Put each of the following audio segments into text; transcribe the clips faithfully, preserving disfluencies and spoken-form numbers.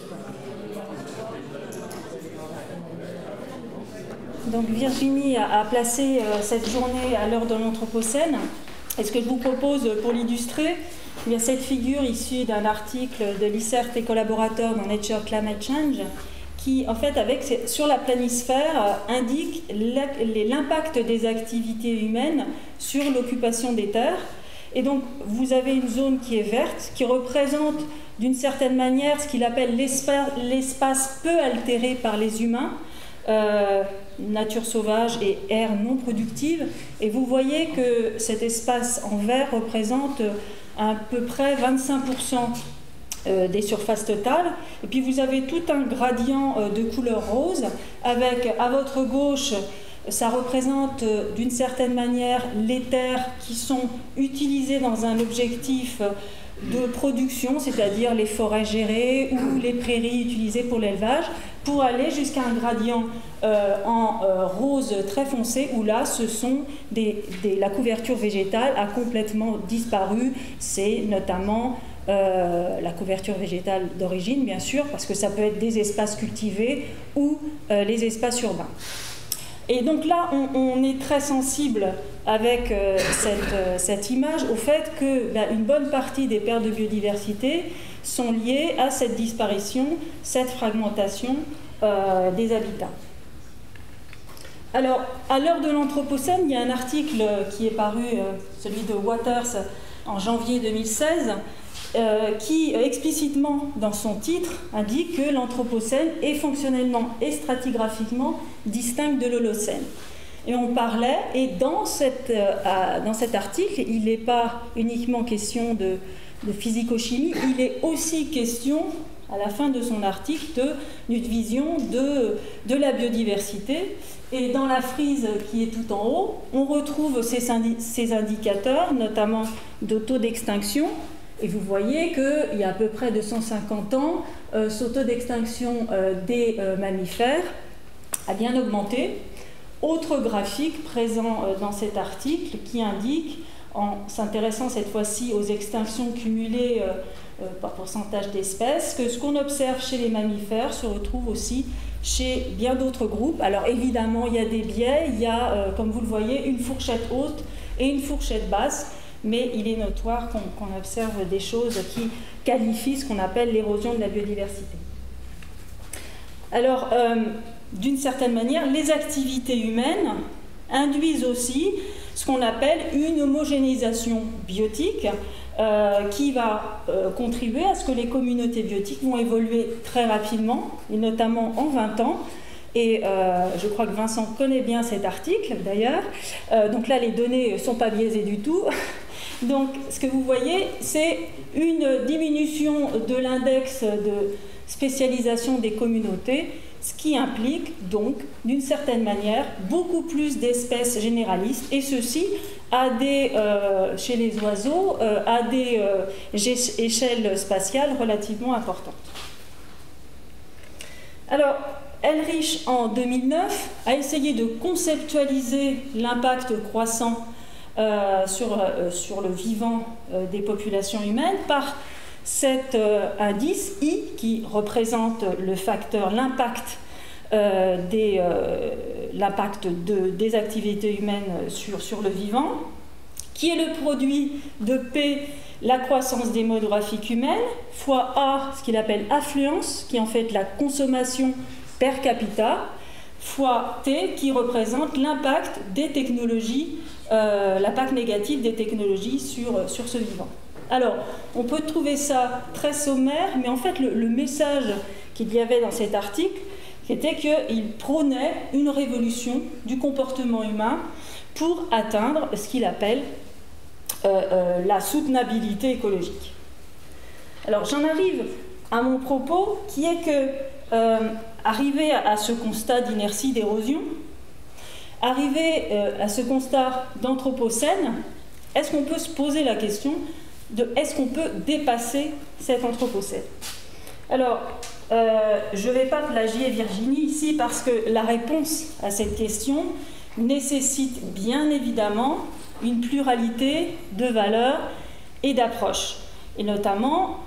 Donc Virginie a, a placé euh, cette journée à l'heure de l'Anthropocène. Et ce que je vous propose pour l'illustrer, il y a cette figure issue d'un article de l'ICERT et collaborateurs dans Nature Climate Change, qui, en fait, avec, sur la planisphère, indique l'impact des activités humaines sur l'occupation des terres. Et donc, vous avez une zone qui est verte, qui représente d'une certaine manière ce qu'il appelle l'espace peu altéré par les humains, euh, nature sauvage et air non productive. Et vous voyez que cet espace en vert représente à peu près vingt-cinq pour cent des surfaces totales. Et puis vous avez tout un gradient de couleur rose avec, à votre gauche, ça représente d'une certaine manière les terres qui sont utilisées dans un objectif de production, c'est-à-dire les forêts gérées ou les prairies utilisées pour l'élevage, pour aller jusqu'à un gradient euh, en euh, rose très foncé, où là, ce sont des, des, la couverture végétale a complètement disparu. C'est notamment euh, la couverture végétale d'origine, bien sûr, parce que ça peut être des espaces cultivés ou euh, les espaces urbains. Et donc là, on, on est très sensible avec euh, cette, euh, cette image au fait que ben, une bonne partie des pertes de biodiversité sont liées à cette disparition, cette fragmentation euh, des habitats. Alors, à l'heure de l'Anthropocène, il y a un article qui est paru, euh, celui de Waters, en janvier deux mille seize, Euh, qui explicitement dans son titre indique que l'Anthropocène est fonctionnellement et stratigraphiquement distinct de l'Holocène. Et on parlait, et dans, cette, euh, dans cet article, il n'est pas uniquement question de, de physico-chimie, il est aussi question, à la fin de son article, d'une vision de, de la biodiversité. Et dans la frise qui est tout en haut, on retrouve ces, ces indicateurs, notamment de taux d'extinction. Et vous voyez qu'il y a à peu près deux cent cinquante ans, euh, ce taux d'extinction euh, des euh, mammifères a bien augmenté. Autre graphique présent euh, dans cet article qui indique, en s'intéressant cette fois-ci aux extinctions cumulées euh, euh, par pourcentage d'espèces, que ce qu'on observe chez les mammifères se retrouve aussi chez bien d'autres groupes. Alors évidemment, il y a des biais, il y a, euh, comme vous le voyez, une fourchette haute et une fourchette basse. Mais il est notoire qu'on qu'on observe des choses qui qualifient ce qu'on appelle l'érosion de la biodiversité. Alors, euh, d'une certaine manière, les activités humaines induisent aussi ce qu'on appelle une homogénéisation biotique euh, qui va euh, contribuer à ce que les communautés biotiques vont évoluer très rapidement, et notamment en vingt ans. Et euh, je crois que Vincent connaît bien cet article, d'ailleurs. Euh, donc là, les données ne sont pas biaisées du tout. Donc, ce que vous voyez, c'est une diminution de l'index de spécialisation des communautés, ce qui implique donc, d'une certaine manière, beaucoup plus d'espèces généralistes, et ceci à des, euh, chez les oiseaux euh, à des euh, échelles spatiales relativement importantes. Alors, Ehrlich, en deux mille neuf, a essayé de conceptualiser l'impact croissant Euh, sur, euh, sur le vivant euh, des populations humaines par cet euh, indice I qui représente le facteur, l'impact euh, des, euh, l'impact de, des activités humaines sur, sur le vivant, qui est le produit de P, la croissance démographique humaine, fois A, ce qu'il appelle affluence, qui est en fait la consommation per capita, fois T, qui représente l'impact des technologies, euh, l'impact négatif des technologies sur, sur ce vivant. Alors, on peut trouver ça très sommaire, mais en fait, le, le message qu'il y avait dans cet article, c'était qu'il prônait une révolution du comportement humain pour atteindre ce qu'il appelle euh, euh, la soutenabilité écologique. Alors, j'en arrive à mon propos, qui est que, euh, arrivé à ce constat d'inertie, d'érosion, arrivé euh, à ce constat d'anthropocène, est-ce qu'on peut se poser la question de est-ce qu'on peut dépasser cet anthropocène? Alors, euh, je ne vais pas plagier Virginie ici parce que la réponse à cette question nécessite bien évidemment une pluralité de valeurs et d'approches. Et notamment,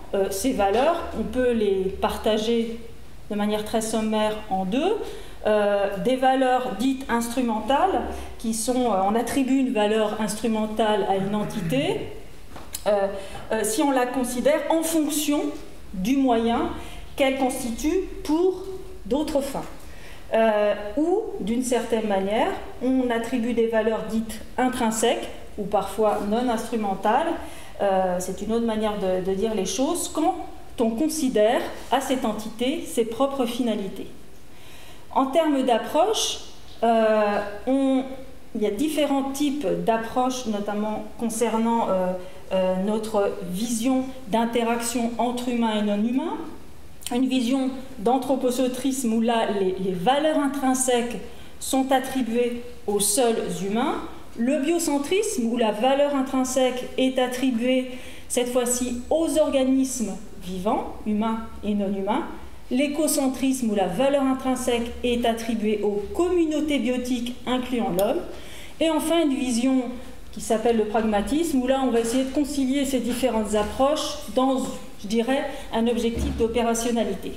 euh, ces valeurs, on peut les partager de manière très sommaire en deux. Euh, des valeurs dites instrumentales, qui sont, euh, on attribue une valeur instrumentale à une entité, euh, euh, si on la considère en fonction du moyen qu'elle constitue pour d'autres fins. Euh, ou, d'une certaine manière, on attribue des valeurs dites intrinsèques, ou parfois non instrumentales, euh, c'est une autre manière de, de dire les choses, quand on considère à cette entité ses propres finalités. En termes d'approche, euh, il y a différents types d'approches, notamment concernant euh, euh, notre vision d'interaction entre humains et non-humains. Une vision d'anthroposentrisme où là, les, les valeurs intrinsèques sont attribuées aux seuls humains. Le biocentrisme où la valeur intrinsèque est attribuée, cette fois-ci, aux organismes vivants, humains et non-humains. L'écocentrisme où la valeur intrinsèque est attribuée aux communautés biotiques incluant l'homme. Et enfin, une vision qui s'appelle le pragmatisme, où là, on va essayer de concilier ces différentes approches dans, je dirais, un objectif d'opérationnalité.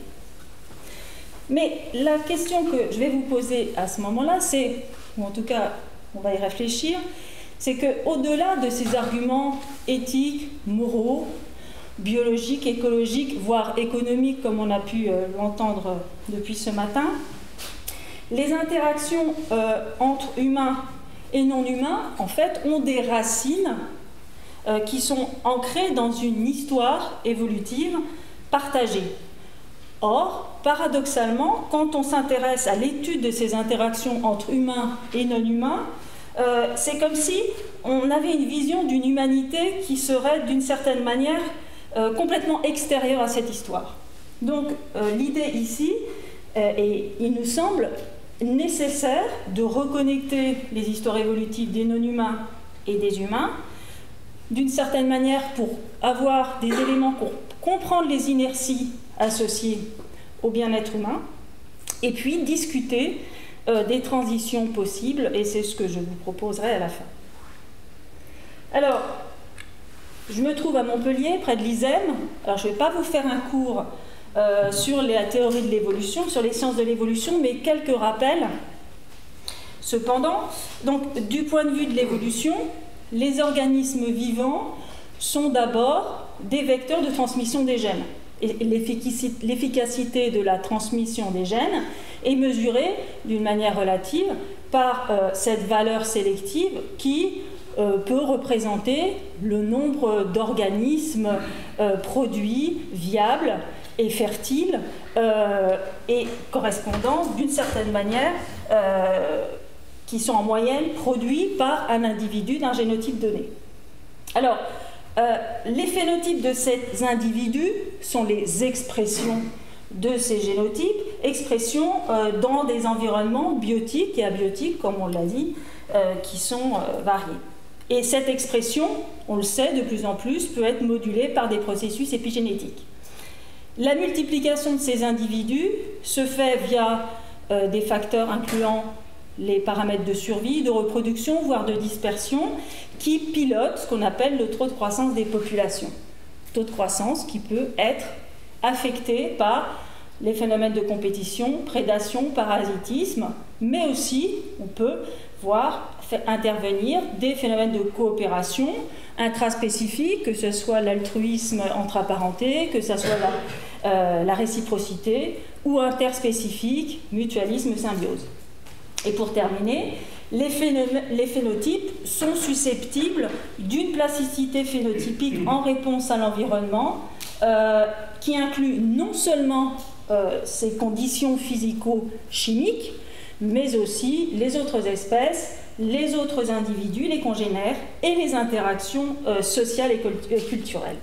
Mais la question que je vais vous poser à ce moment-là, c'est, ou en tout cas, on va y réfléchir, c'est qu'au-delà de ces arguments éthiques, moraux, biologiques, écologiques, voire économiques, comme on a pu euh, l'entendre depuis ce matin, les interactions euh, entre humains et non-humains, en fait, ont des racines euh, qui sont ancrées dans une histoire évolutive partagée. Or, paradoxalement, quand on s'intéresse à l'étude de ces interactions entre humains et non-humains, euh, c'est comme si on avait une vision d'une humanité qui serait, d'une certaine manière, Euh, complètement extérieur à cette histoire. Donc euh, l'idée ici, euh, et il nous semble nécessaire de reconnecter les histoires évolutives des non-humains et des humains, d'une certaine manière pour avoir des éléments pour comprendre les inerties associées au bien-être humain, et puis discuter euh, des transitions possibles, et c'est ce que je vous proposerai à la fin. Alors, je me trouve à Montpellier, près de l'I S E M. Alors, je ne vais pas vous faire un cours euh, sur la théorie de l'évolution, sur les sciences de l'évolution, mais quelques rappels. Cependant, donc, du point de vue de l'évolution, les organismes vivants sont d'abord des vecteurs de transmission des gènes. Et l'efficacité de la transmission des gènes est mesurée d'une manière relative par euh, cette valeur sélective qui euh, peut représenter le nombre d'organismes euh, produits, viables et fertiles, euh, et correspondant d'une certaine manière, euh, qui sont en moyenne produits par un individu d'un génotype donné. Alors, euh, les phénotypes de ces individus sont les expressions de ces génotypes, expressions euh, dans des environnements biotiques et abiotiques, comme on l'a dit, euh, qui sont euh, variés. Et cette expression, on le sait de plus en plus, peut être modulée par des processus épigénétiques. La multiplication de ces individus se fait via euh, des facteurs incluant les paramètres de survie, de reproduction, voire de dispersion, qui pilotent ce qu'on appelle le taux de croissance des populations. Taux de croissance qui peut être affecté par les phénomènes de compétition, prédation, parasitisme, mais aussi, on peut voir intervenir des phénomènes de coopération intraspécifiques, que ce soit l'altruisme entre apparentés, que ce soit la, euh, la réciprocité, ou interspécifique, mutualisme, symbiose. Et pour terminer, les, les phénotypes sont susceptibles d'une plasticité phénotypique en réponse à l'environnement, euh, qui inclut non seulement euh, ces conditions physico-chimiques, mais aussi les autres espèces, les autres individus, les congénères et les interactions euh, sociales et culturelles.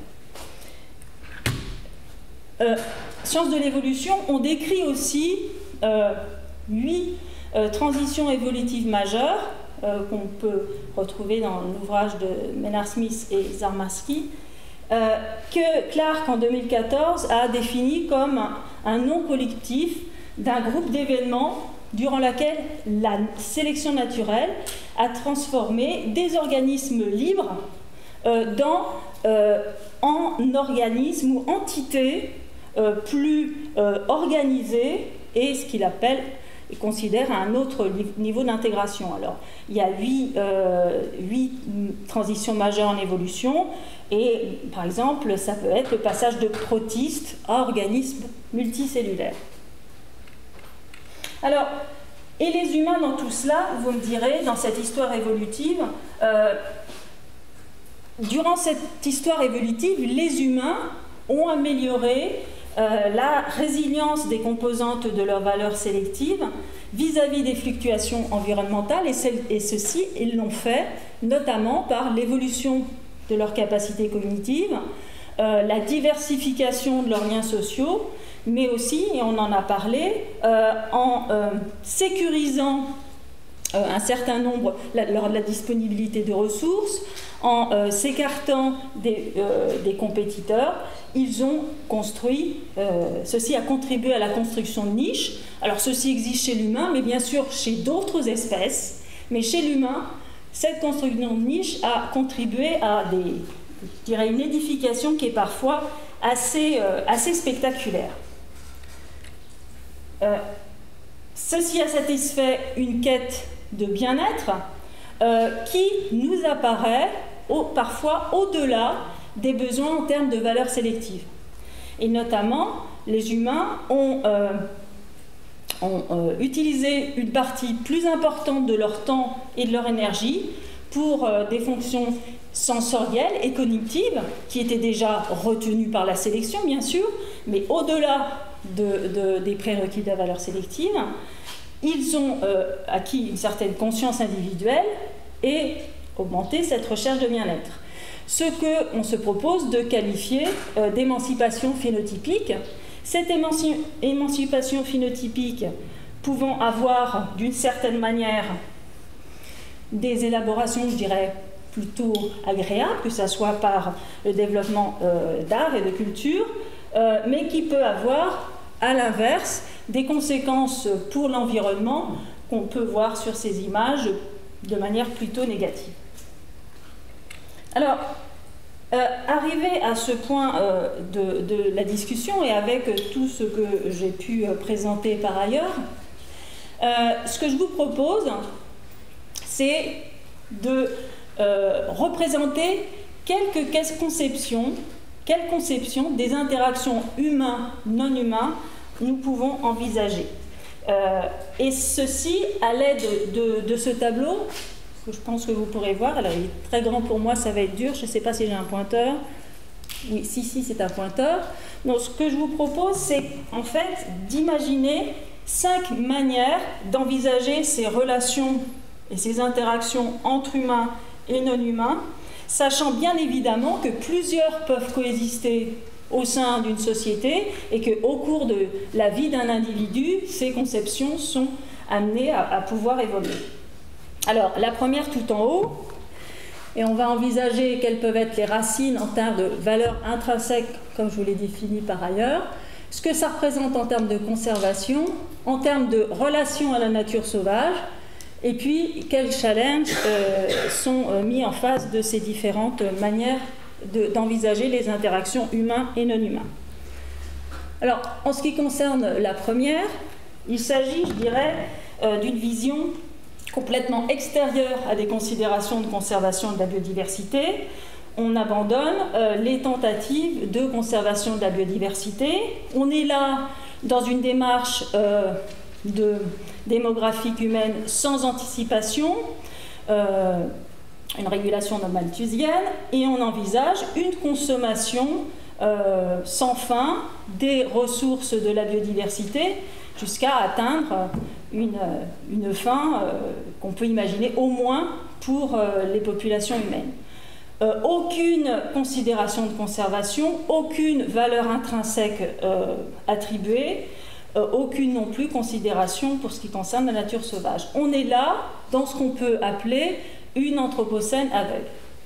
Euh, Sciences de l'évolution, on décrit aussi euh, huit euh, transitions évolutives majeures euh, qu'on peut retrouver dans l'ouvrage de Maynard Smith et Zarmarsky, euh, que Clark en deux mille quatorze a défini comme un, un nom collectif d'un groupe d'événements durant laquelle la sélection naturelle a transformé des organismes libres euh, dans, euh, en organismes ou entités euh, plus euh, organisées et ce qu'il appelle et considère un autre niveau d'intégration. Alors, il y a huit, euh, huit transitions majeures en évolution, et par exemple, ça peut être le passage de protistes à organismes multicellulaires. Alors, et les humains dans tout cela, vous me direz, dans cette histoire évolutive, euh, durant cette histoire évolutive, les humains ont amélioré euh, la résilience des composantes de leurs valeurs sélectives vis-à-vis des fluctuations environnementales, et, celles, et ceci, ils l'ont fait notamment par l'évolution de leurs capacités cognitives, euh, la diversification de leurs liens sociaux, mais aussi, et on en a parlé, euh, en euh, sécurisant euh, un certain nombre, la, la, la disponibilité de ressources, en euh, s'écartant des, euh, des compétiteurs, ils ont construit, euh, ceci a contribué à la construction de niches. Alors ceci existe chez l'humain, mais bien sûr chez d'autres espèces, mais chez l'humain, cette construction de niches a contribué à des, je dirais, une édification qui est parfois assez, euh, assez spectaculaire. Euh, ceci a satisfait une quête de bien-être euh, qui nous apparaît au, parfois au-delà des besoins en termes de valeurs sélectives. Et notamment, les humains ont, euh, ont euh, utilisé une partie plus importante de leur temps et de leur énergie pour euh, des fonctions sensorielles et cognitives qui étaient déjà retenues par la sélection, bien sûr, mais au-delà de, de, des prérequis de la valeur sélective, ils ont euh, acquis une certaine conscience individuelle et augmenté cette recherche de bien-être. Ce qu'on se propose de qualifier euh, d'émancipation phénotypique. Cette émanci émancipation phénotypique pouvant avoir d'une certaine manière des élaborations, je dirais, plutôt agréables, que ce soit par le développement euh, d'art et de culture, euh, mais qui peut avoir, à l'inverse, des conséquences pour l'environnement qu'on peut voir sur ces images de manière plutôt négative. Alors, euh, arrivé à ce point euh, de, de la discussion et avec tout ce que j'ai pu euh, présenter par ailleurs, euh, ce que je vous propose, c'est de euh, représenter quelques conceptions, quelles conceptions des interactions humains-non humains nous pouvons envisager. Euh, et ceci, à l'aide de, de ce tableau, que je pense que vous pourrez voir, alors il est très grand pour moi, ça va être dur, je ne sais pas si j'ai un pointeur. Oui, si, si, c'est un pointeur. Donc ce que je vous propose, c'est en fait d'imaginer cinq manières d'envisager ces relations et ces interactions entre humains et non humains, sachant bien évidemment que plusieurs peuvent coexister au sein d'une société et qu'au cours de la vie d'un individu, ces conceptions sont amenées à, à pouvoir évoluer. Alors, la première tout en haut, et on va envisager quelles peuvent être les racines en termes de valeurs intrinsèques, comme je vous l'ai défini par ailleurs, ce que ça représente en termes de conservation, en termes de relation à la nature sauvage, et puis quels challenges euh, sont euh, mis en face de ces différentes manières d'envisager les interactions humains et non humains. Alors, en ce qui concerne la première, il s'agit, je dirais, euh, d'une vision complètement extérieure à des considérations de conservation de la biodiversité. On abandonne euh, les tentatives de conservation de la biodiversité. On est là dans une démarche euh, de démographique humaine sans anticipation, euh, une régulation malthusienne, et on envisage une consommation euh, sans fin des ressources de la biodiversité jusqu'à atteindre une, une fin euh, qu'on peut imaginer au moins pour euh, les populations humaines. Euh, aucune considération de conservation, aucune valeur intrinsèque euh, attribuée, euh, aucune non plus considération pour ce qui concerne la nature sauvage. On est là dans ce qu'on peut appeler une anthropocène aveugle.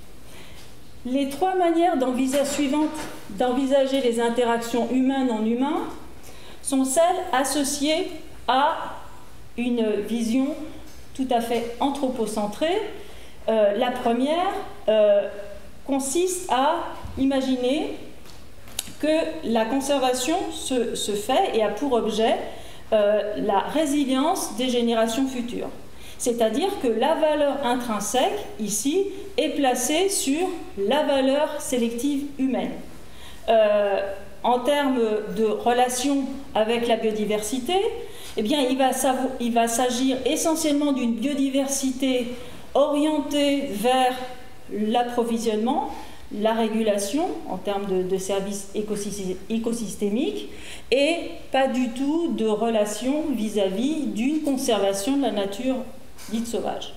Les trois manières d'envisager suivantes d'envisager les interactions humains-non humains sont celles associées à une vision tout à fait anthropocentrée. Euh, la première, euh, consiste à imaginer que la conservation se, se fait et a pour objet euh, la résilience des générations futures. C'est-à-dire que la valeur intrinsèque, ici, est placée sur la valeur sélective humaine. Euh, en termes de relation avec la biodiversité, eh bien, il va, il va s'agir essentiellement d'une biodiversité orientée vers l'approvisionnement, la régulation en termes de, de services écosystémiques et pas du tout de relation vis-à-vis d'une conservation de la nature dite sauvage.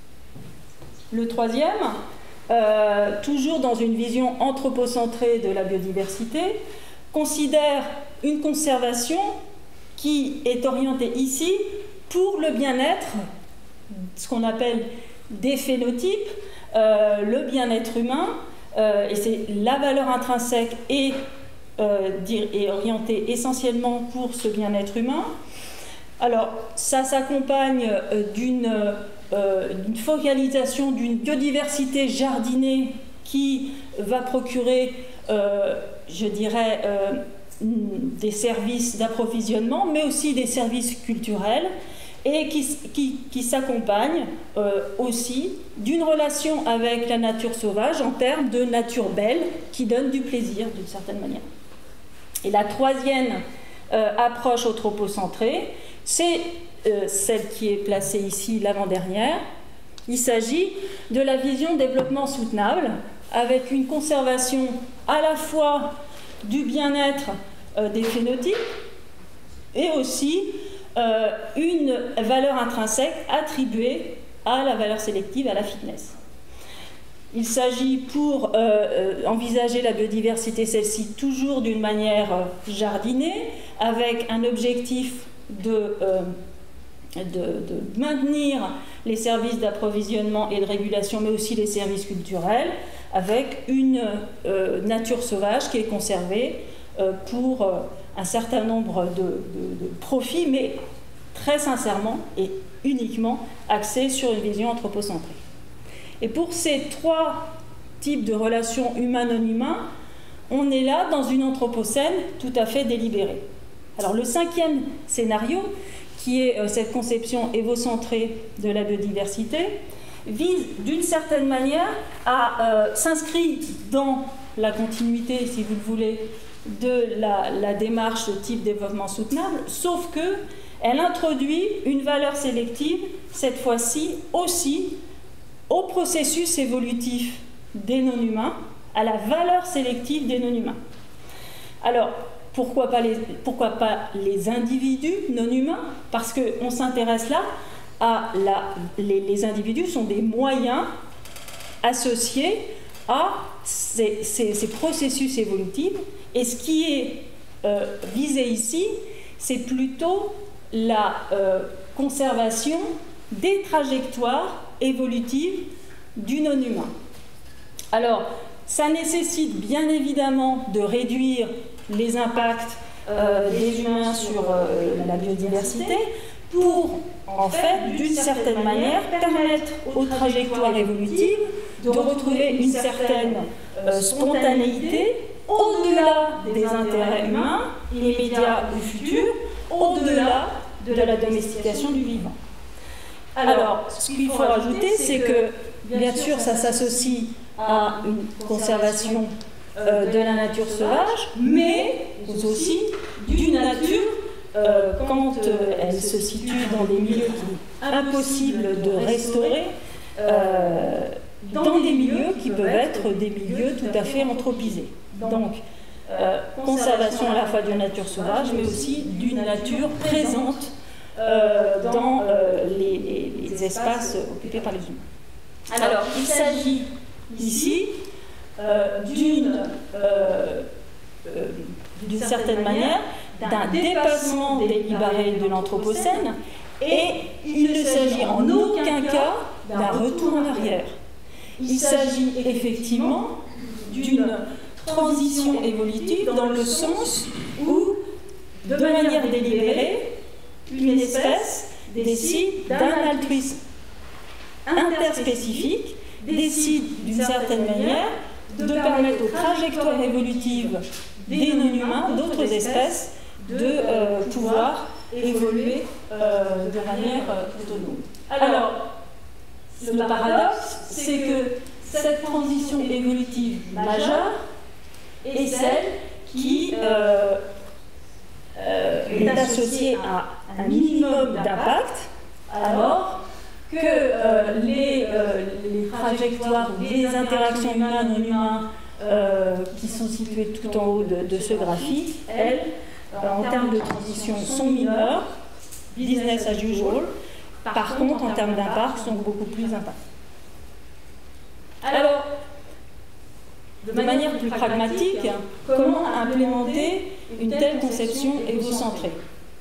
Le troisième, euh, toujours dans une vision anthropocentrée de la biodiversité, considère une conservation qui est orientée ici pour le bien-être, ce qu'on appelle des phénotypes, euh, le bien-être humain, euh, et c'est la valeur intrinsèque est, euh, est orientée essentiellement pour ce bien-être humain. Alors, ça s'accompagne euh, d'une euh, focalisation d'une biodiversité jardinée qui va procurer, euh, je dirais, euh, des services d'approvisionnement, mais aussi des services culturels, et qui, qui, qui s'accompagne euh, aussi d'une relation avec la nature sauvage en termes de nature belle, qui donne du plaisir d'une certaine manière. Et la troisième euh, approche anthropocentrée, c'est euh, celle qui est placée ici, l'avant-dernière. Il s'agit de la vision développement soutenable, avec une conservation à la fois du bien-être euh, des phénotypes et aussi euh, une valeur intrinsèque attribuée à la valeur sélective, à la fitness. Il s'agit pour euh, envisager la biodiversité, celle-ci, toujours d'une manière euh, jardinée, avec un objectif de, euh, de, de maintenir les services d'approvisionnement et de régulation, mais aussi les services culturels, avec une euh, nature sauvage qui est conservée euh, pour euh, un certain nombre de, de, de profits, mais très sincèrement et uniquement axés sur une vision anthropocentrée. Et pour ces trois types de relations humain-non humain, on est là dans une anthropocène tout à fait délibérée. Alors le cinquième scénario, qui est euh, cette conception évocentrée de la biodiversité, vise d'une certaine manière à euh, s'inscrire dans la continuité, si vous le voulez, de la, la démarche de type développement soutenable, sauf que elle introduit une valeur sélective, cette fois-ci aussi au processus évolutif des non-humains, à la valeur sélective des non-humains. Alors, pourquoi pas les, pourquoi pas les individus non-humains? Parce qu'on s'intéresse là à la... Les, les individus sont des moyens associés à ces, ces, ces processus évolutifs, et ce qui est euh, visé ici, c'est plutôt la euh, conservation des trajectoires évolutives du non-humain. Alors, ça nécessite bien évidemment de réduire les impacts euh, des humains sur euh, la biodiversité pour, en fait, d'une certaine manière, permettre aux trajectoires évolutives de retrouver une certaine euh, spontanéité au-delà des intérêts humains, immédiats ou futurs, au-delà de la domestication du vivant. Alors, ce qu'il faut rajouter, c'est que, bien sûr, ça s'associe à une conservation euh, de la nature sauvage, mais aussi d'une nature, euh, quand euh, elle se situe dans des milieux qui sont impossibles de restaurer, euh, dans des milieux qui peuvent être des milieux tout à fait anthropisés. Donc, euh, conservation à la fois de la nature sauvage, mais aussi d'une nature présente euh, dans euh, les, les, les espaces occupés par les humains. Alors, il s'agit ici euh, d'une euh, euh, d'une certaine manière d'un dépassement délibéré de l'Anthropocène, et il ne s'agit en aucun cas d'un retour en arrière. Il s'agit effectivement d'une transition évolutive dans le sens où, de manière délibérée, une espèce décide d'un altruisme interspécifique, décide d'une certaine manière de permettre aux trajectoires évolutives des non-humains, d'autres espèces, de euh, pouvoir évoluer euh, de manière euh, autonome. Alors, le paradoxe, c'est que cette transition évolutive majeure est celle qui euh, euh, est associée à un minimum d'impact, alors que euh, les, euh, les trajectoires, les interactions humaines-non-humains euh, qui sont situées tout en haut de, de ce graphique, elles, euh, en termes de transition, sont mineures, business as usual. Par contre, en termes d'impact, sont beaucoup plus impacts. Alors, de manière plus pragmatique, comment implémenter une telle conception égocentrée?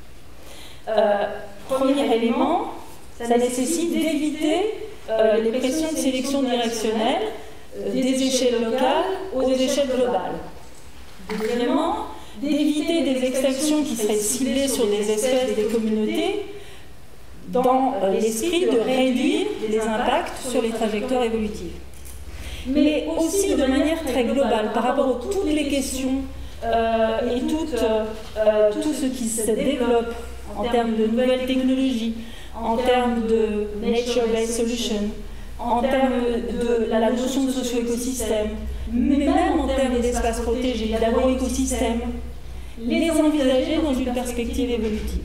euh, Premier élément, ça nécessite d'éviter euh, les pressions de sélection directionnelle euh, des échelles locales aux échelles globales. Deuxièmement, d'éviter des extractions qui seraient ciblées sur des espèces, des communautés, dans euh, l'esprit de réduire les impacts sur les trajectoires évolutives. Mais aussi de manière très globale, par rapport à toutes les questions euh, et tout, euh, tout ce qui se développe en termes de nouvelles technologies, en termes de nature-based solution, en termes de la notion de socio-écosystème, mais même en termes d'espaces protégés, d'agro-écosystèmes, les envisager dans une perspective évolutive.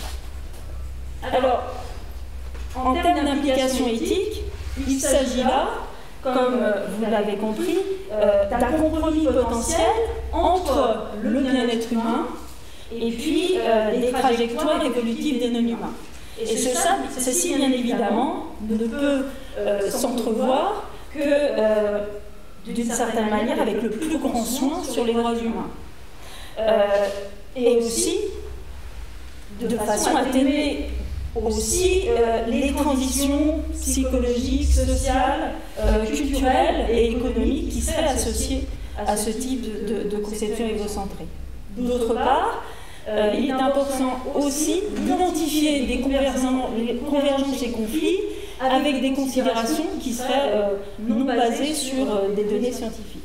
Alors, en termes d'implication éthique, il s'agit là, comme vous l'avez compris, euh, d'un compromis potentiel entre le bien-être humain et puis euh, les trajectoires évolutives des non-humains. Et ce, ça, ceci, bien évidemment, ne peut euh, s'entrevoir que, euh, d'une certaine manière, avec le plus grand soin sur les droits humains. Euh, et aussi, de façon à atténuer aussi euh, les transitions psychologiques, sociales, euh, culturelles et économiques qui seraient associées à ce type de, de, de conception égocentrée. D'autre part, euh, il est important aussi d'identifier des convergences et conflits avec des considérations qui seraient euh, non basées sur euh, des données scientifiques.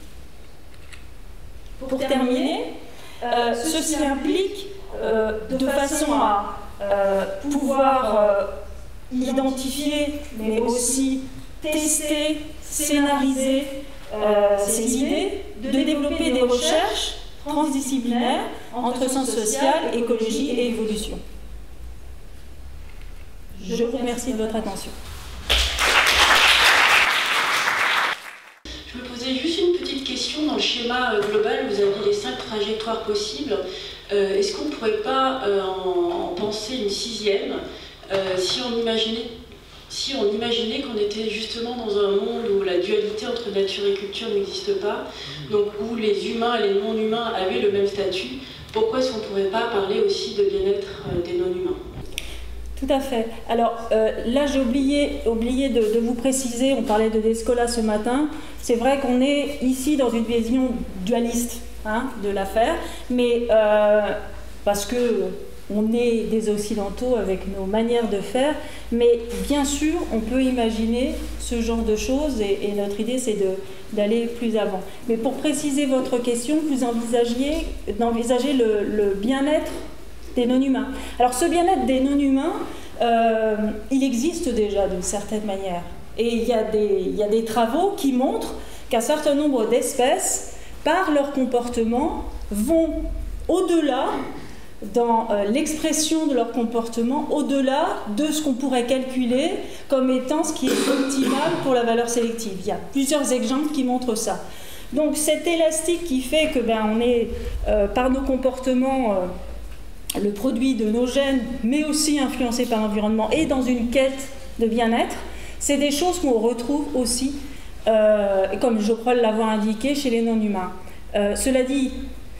Pour terminer, euh, ceci implique euh, de façon à Euh, pouvoir euh, identifier, mais aussi tester, scénariser euh, ces idées, de développer des recherches transdisciplinaires entre sciences sociales, écologie et évolution. Je vous remercie de votre attention. Je me posais juste une petite question. Dans le schéma global, vous aviez les cinq trajectoires possibles. Euh, Est-ce qu'on ne pourrait pas euh, en, en penser une sixième euh, si on imaginait, si on imaginait qu'on était justement dans un monde où la dualité entre nature et culture n'existe pas, donc où les humains et les non-humains avaient le même statut, pourquoi est-ce qu'on ne pourrait pas parler aussi de bien-être euh, des non-humains? Tout à fait. Alors euh, là, j'ai oublié, oublié de, de vous préciser, on parlait de Descola ce matin, c'est vrai qu'on est ici dans une vision dualiste hein, de l'affaire, mais euh, parce que on est des Occidentaux avec nos manières de faire, mais bien sûr, on peut imaginer ce genre de choses et, et notre idée, c'est d'aller plus avant. Mais pour préciser votre question, vous envisagiez d'envisager le, le bien-être des non-humains. Alors ce bien-être des non-humains, euh, il existe déjà d'une certaine manière. Et il y a des, il y a des travaux qui montrent qu'un certain nombre d'espèces, par leur comportement, vont au-delà dans euh, l'expression de leur comportement, au-delà de ce qu'on pourrait calculer comme étant ce qui est optimal pour la valeur sélective. Il y a plusieurs exemples qui montrent ça. Donc cet élastique qui fait que ben, on est, euh, par nos comportements, euh, le produit de nos gènes, mais aussi influencé par l'environnement et dans une quête de bien-être, c'est des choses qu'on retrouve aussi, euh, comme je crois l'avoir indiqué, chez les non-humains. Euh, cela dit,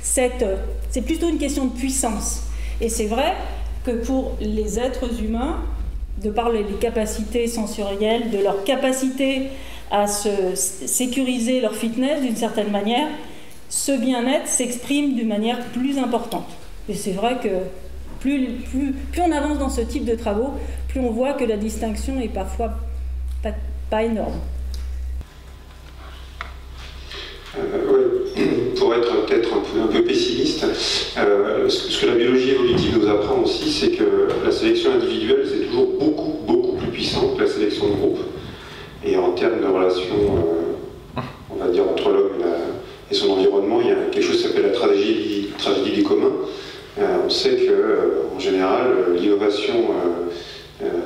c'est plutôt une question de puissance. Et c'est vrai que pour les êtres humains, de par les capacités sensorielles, de leur capacité à se sécuriser leur fitness d'une certaine manière, ce bien-être s'exprime d'une manière plus importante. Et c'est vrai que plus, plus, plus on avance dans ce type de travaux, plus on voit que la distinction est parfois pas, pas énorme. Euh, ouais. Pour être peut-être un peu, un peu pessimiste, euh, ce que la biologie évolutive nous apprend aussi, c'est que la sélection individuelle, c'est toujours beaucoup, beaucoup plus puissant que la sélection de groupe. Et en termes de relations, euh, on va dire, entre l'homme et, et son environnement, il y a quelque chose qui s'appelle la tragédie, tragédie du commun. Euh, on sait que, euh, en général, l'innovation euh, euh,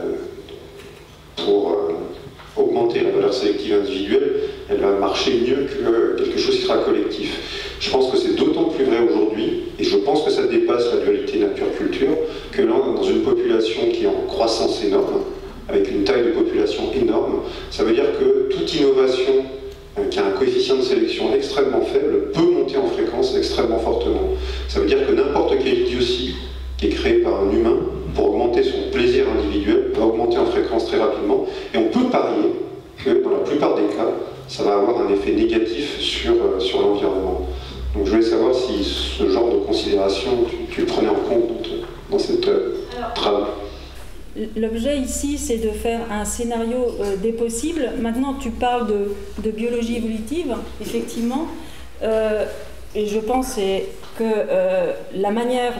pour euh, augmenter la valeur sélective individuelle, elle va marcher mieux que quelque chose qui sera collectif. Je pense que c'est d'autant plus vrai aujourd'hui, et je pense que ça dépasse la dualité nature-culture, que là, dans une population qui est en croissance énorme, avec une taille de population énorme, ça veut dire que toute innovation euh, qui a un coefficient de sélection extrêmement faible peut monter en fréquence extrêmement fortement. Ça veut dire que n'importe quelle idiotie qui est créée par un humain, pour augmenter son plaisir individuel, va augmenter en fréquence très rapidement, et on peut parier que dans la plupart des cas, ça va avoir un effet négatif sur, euh, sur l'environnement. Donc je voulais savoir si ce genre de considération, tu, tu le prenais en compte dans, dans cette euh, trame. L'objet ici, c'est de faire un scénario euh, des possibles. Maintenant, tu parles de, de biologie évolutive, effectivement, euh, et je pense que euh, la manière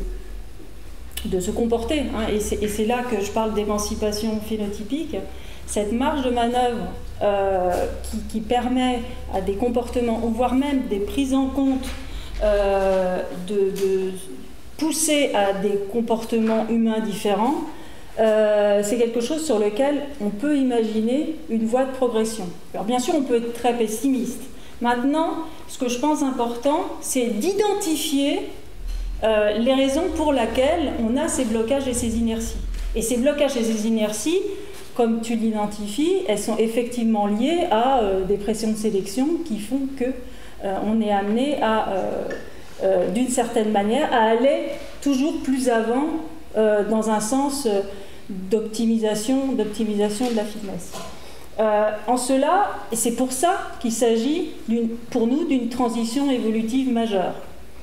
de, de se comporter, hein, et c'est là que je parle d'émancipation phénotypique, cette marge de manœuvre euh, qui, qui permet à des comportements, ou voire même des prises en compte, euh, de, de pousser à des comportements humains différents, euh, c'est quelque chose sur lequel on peut imaginer une voie de progression. Alors bien sûr, on peut être très pessimiste. Maintenant, ce que je pense important, c'est d'identifier euh, les raisons pour lesquelles on a ces blocages et ces inerties. Et ces blocages et ces inerties, comme tu l'identifies, elles sont effectivement liées à euh, des pressions de sélection qui font que euh, on est amené à, euh, euh, d'une certaine manière, à aller toujours plus avant euh, dans un sens euh, d'optimisation, d'optimisation de la fitness. Euh, en cela, et c'est pour ça qu'il s'agit pour nous d'une transition évolutive majeure.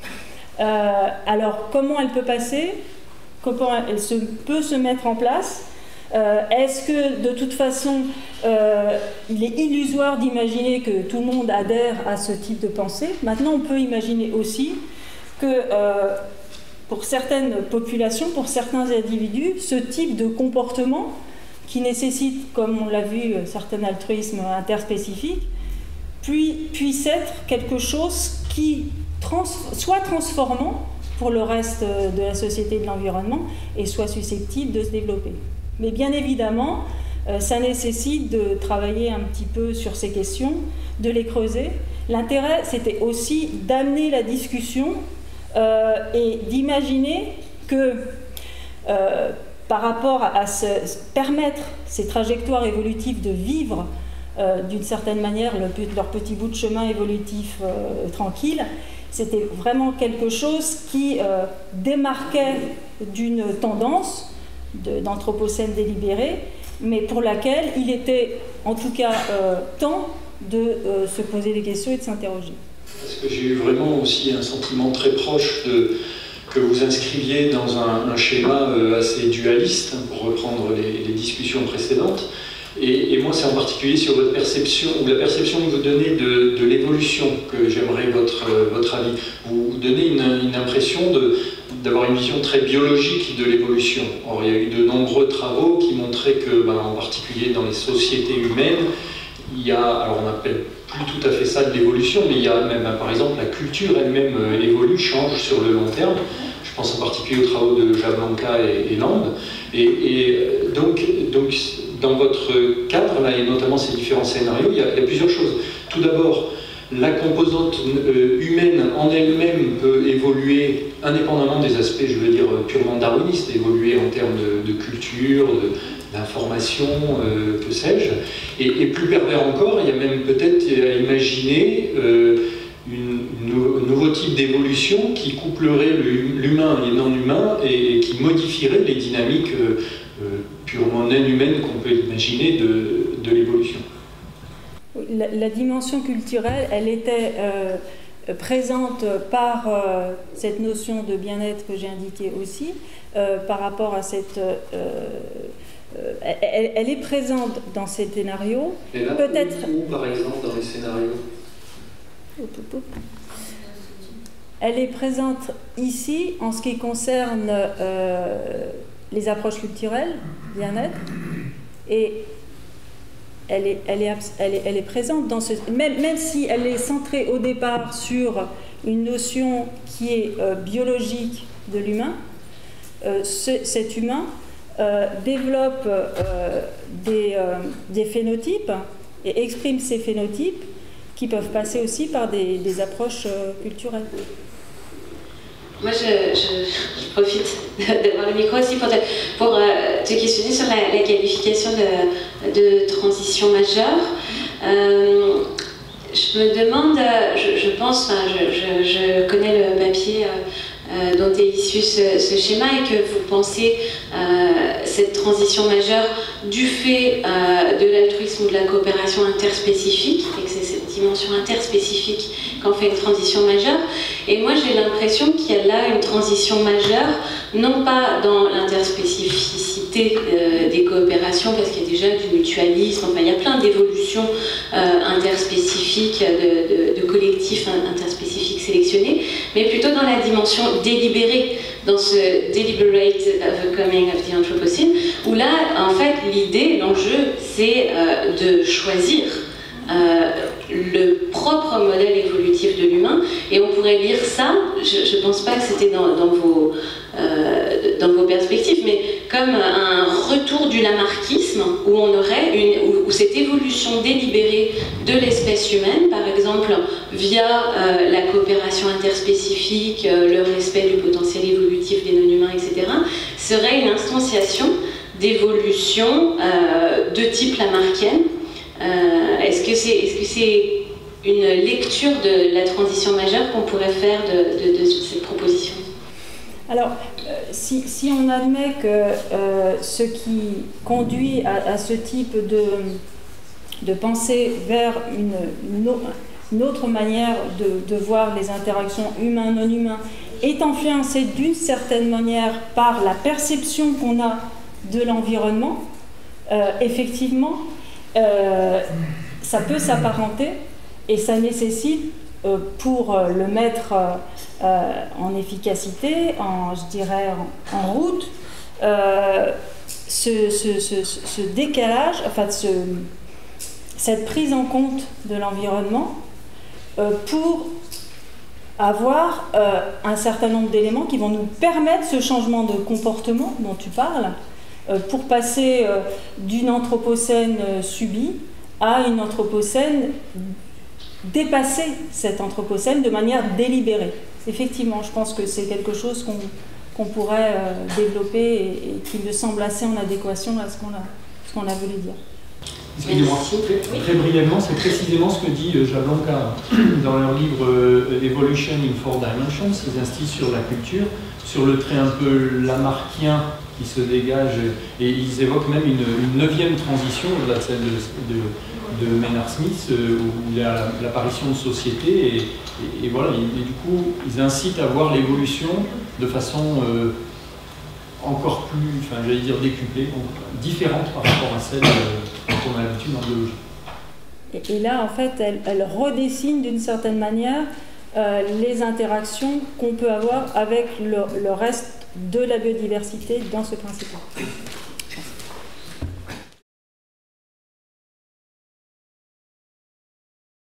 Euh, alors, comment elle peut passer? Comment elle se, peut se mettre en place? Euh, Est-ce que, de toute façon, euh, il est illusoire d'imaginer que tout le monde adhère à ce type de pensée? Maintenant, on peut imaginer aussi que, euh, pour certaines populations, pour certains individus, ce type de comportement qui nécessite, comme on l'a vu, un certain altruisme interspécifique, puis, puisse être quelque chose qui trans, soit transformant pour le reste de la société et de l'environnement, et soit susceptible de se développer. Mais bien évidemment, euh, ça nécessite de travailler un petit peu sur ces questions, de les creuser. L'intérêt, c'était aussi d'amener la discussion euh, et d'imaginer que euh, par rapport à, à se, permettre ces trajectoires évolutives de vivre euh, d'une certaine manière le, leur petit bout de chemin évolutif euh, tranquille, c'était vraiment quelque chose qui euh, démarquait d'une tendance d'anthropocène délibéré, mais pour laquelle il était en tout cas euh, temps de euh, se poser des questions et de s'interroger. Parce que j'ai eu vraiment aussi un sentiment très proche de, que vous inscriviez dans un, un schéma euh, assez dualiste, pour reprendre les, les discussions précédentes. Et, et moi, c'est en particulier sur votre perception, ou la perception que vous donnez de, de l'évolution, que j'aimerais votre, votre avis. Vous, vous donnez une, une impression de d'avoir une vision très biologique de l'évolution. Or, il y a eu de nombreux travaux qui montraient que, ben, en particulier dans les sociétés humaines, il y a, alors on n'appelle plus tout à fait ça de l'évolution, mais il y a même, par exemple, la culture elle-même euh, évolue, change sur le long terme. Je pense en particulier aux travaux de Jablonka et, et Land. Et, et donc, donc, dans votre cadre, là, et notamment ces différents scénarios, il y a, il y a plusieurs choses. Tout d'abord, la composante euh, humaine en elle-même peut évoluer indépendamment des aspects, je veux dire, purement darwinistes, évoluer en termes de, de culture, d'information, euh, que sais-je. Et, et plus pervers encore, il y a même peut-être à imaginer euh, une, une, un nouveau type d'évolution qui couplerait l'humain et non-humain et qui modifierait les dynamiques euh, euh, purement non-humaines qu'on peut imaginer de, de l'évolution. La, la dimension culturelle, elle était euh, présente par euh, cette notion de bien-être que j'ai indiquée aussi, euh, par rapport à cette... Euh, euh, elle, elle est présente dans ces scénarios. Et là, peut-être où, par exemple, dans les scénarios? Elle est présente ici en ce qui concerne euh, les approches culturelles, bien-être, et elle est, elle, est, elle, est, elle est présente dans ce... Même, même si elle est centrée au départ sur une notion qui est euh, biologique de l'humain, euh, ce, cet humain euh, développe euh, des, euh, des phénotypes et exprime ces phénotypes qui peuvent passer aussi par des, des approches euh, culturelles. Moi, je, je, je profite d'avoir le micro aussi pour te, pour, euh, te questionner sur la, la qualification de, de transition majeure. Euh, je me demande, je, je pense, enfin, je, je, je connais le papier euh, dont est issu ce, ce schéma et que vous pensez euh, cette transition majeure du fait euh, de l'altruisme ou de la coopération interspécifique, et que c'est cette dimension interspécifique qu'en fait une transition majeure. Et moi j'ai l'impression qu'il y a là une transition majeure, non pas dans l'interspécificité euh, des coopérations, parce qu'il y a déjà du mutualisme, enfin il y a plein d'évolutions euh, interspécifiques, de, de, de collectifs interspécifiques sélectionnés, mais plutôt dans la dimension délibérée, dans ce deliberate overcoming of the Anthropocene, où là, en fait, l'idée, l'enjeu, c'est euh, de choisir euh, le propre modèle évolutif de l'humain, et on pourrait lire ça, je ne pense pas que c'était dans, dans, vos, euh, dans vos perspectives, mais comme un retour du lamarckisme, où on aurait une, où, où cette évolution délibérée de l'espèce humaine, par exemple via euh, la coopération interspécifique, euh, le respect du potentiel évolutif des non-humains, et cetera, serait une instantiation d'évolution euh, de type lamarckienne. Euh, est-ce que c'est est-ce que c'est une lecture de la transition majeure qu'on pourrait faire de, de, de cette proposition? Alors, euh, si, si on admet que euh, ce qui conduit à, à ce type de, de pensée vers une, une, une autre manière de, de voir les interactions humains-non-humains est influencé d'une certaine manière par la perception qu'on a de l'environnement, euh, effectivement, euh, ça peut s'apparenter et ça nécessite, euh, pour euh, le mettre euh, en efficacité, en, je dirais en, en route, euh, ce, ce, ce, ce décalage, enfin ce, cette prise en compte de l'environnement euh, pour avoir euh, un certain nombre d'éléments qui vont nous permettre ce changement de comportement dont tu parles, euh, pour passer euh, d'une anthropocène euh, subie à une anthropocène, dépasser cette anthropocène de manière délibérée. Effectivement, je pense que c'est quelque chose qu'on qu'on pourrait euh, développer et, et qui me semble assez en adéquation à ce qu'on a, ce qu'on a voulu dire. Excusez-moi, très, très brièvement, c'est précisément ce que dit Jablonka dans leur livre euh, Evolution in Four Dimensions. Ils insistent sur la culture, sur le trait un peu lamarckien qui se dégage, et ils évoquent même une, une neuvième transition, au-delà de celle de, de, de Maynard Smith, euh, où il y a l'apparition de sociétés, et, et, et voilà, et, et du coup, ils incitent à voir l'évolution de façon euh, encore plus, enfin j'allais dire décuplée, différente par rapport à celle euh, qu'on a l'habitude en biologie. Et, et là, en fait, elle, elle redessine d'une certaine manière euh, les interactions qu'on peut avoir avec le, le reste de la biodiversité dans ce principe-là.